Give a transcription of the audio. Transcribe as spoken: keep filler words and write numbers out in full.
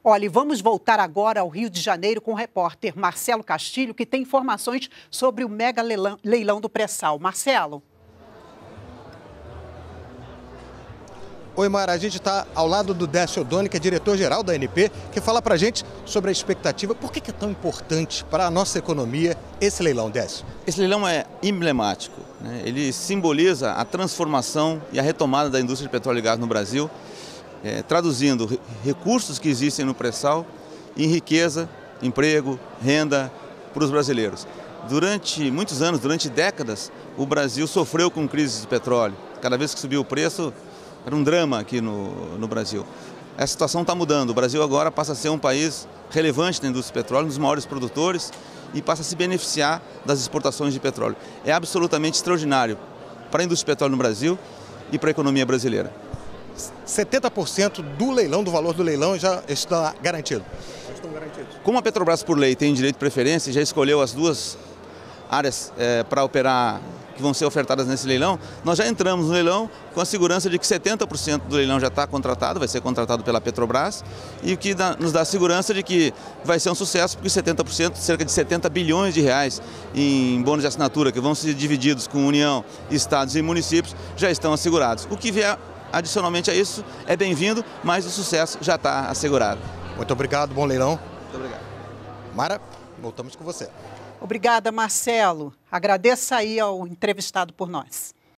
Olha, e vamos voltar agora ao Rio de Janeiro com o repórter Marcelo Castilho, que tem informações sobre o mega leilão, leilão do pré-sal. Marcelo. Oi, Mara, a gente está ao lado do Décio Oddoni, que é diretor-geral da A N P, que fala para a gente sobre a expectativa. Por que é tão importante para a nossa economia esse leilão, Décio? Esse leilão é emblemático, né? Ele simboliza a transformação e a retomada da indústria de petróleo e gás no Brasil, é, traduzindo recursos que existem no pré-sal em riqueza, emprego, renda para os brasileiros. Durante muitos anos, durante décadas, o Brasil sofreu com crises de petróleo. Cada vez que subiu o preço, era um drama aqui no, no Brasil. Essa situação está mudando. O Brasil agora passa a ser um país relevante na indústria de petróleo, um dos maiores produtores, e passa a se beneficiar das exportações de petróleo. É absolutamente extraordinário para a indústria de petróleo no Brasil e para a economia brasileira. setenta por cento do leilão, do valor do leilão, já está garantido. Já estão garantidos. Como a Petrobras, por lei, tem direito de preferência e já escolheu as duas áreas é, para operar, que vão ser ofertadas nesse leilão, nós já entramos no leilão com a segurança de que setenta por cento do leilão já está contratado, vai ser contratado pela Petrobras, e o que dá, nos dá a segurança de que vai ser um sucesso, porque setenta por cento, cerca de setenta bilhões de reais em bônus de assinatura, que vão ser divididos com União, estados e municípios, já estão assegurados. O que vier adicionalmente a isso é bem-vindo, mas o sucesso já está assegurado. Muito obrigado, bom leilão. Muito obrigado. Mara, voltamos com você. Obrigada, Marcelo. Agradeça aí ao entrevistado por nós.